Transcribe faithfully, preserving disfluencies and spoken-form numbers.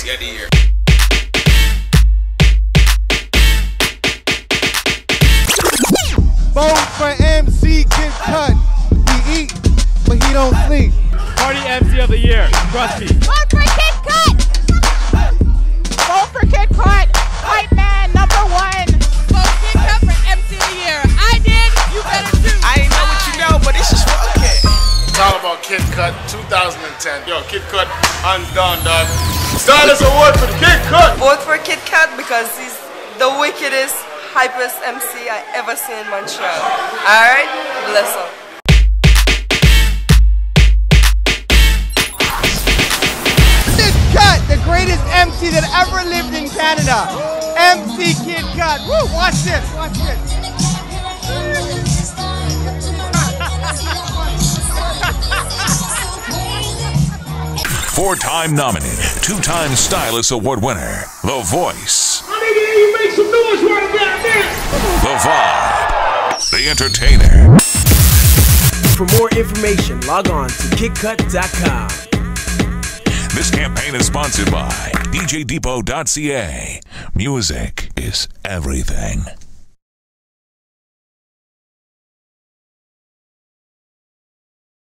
C of the year. Vote for M C Kid Cut. He eat, but he don't sleep. Party M C of the year, trust me. Vote for Kid Cut! Vote for Kid Cut! White man, number one! Vote Kid Cut for M C of the year. I did, you better too. I ain't know what you know, but this is for a kid. It's all about Kid Cut two thousand ten. Yo, Kid Cut undone, dog. Stylus Award for Kid Cut! Vote for Kid Cut because he's the wickedest, hypest M C I ever seen in Montreal. Alright? Bless him. Kid Cut, the greatest M C that ever lived in Canada. M C Kid Cut. Woo, watch this, watch this. Four-time nominated, two-time Stylus Award winner, The Voice. I need to hear you make some noise right about The Vibe. The Entertainer. For more information, log on to kid cut dot com. This campaign is sponsored by D J depot dot C A. Music is everything.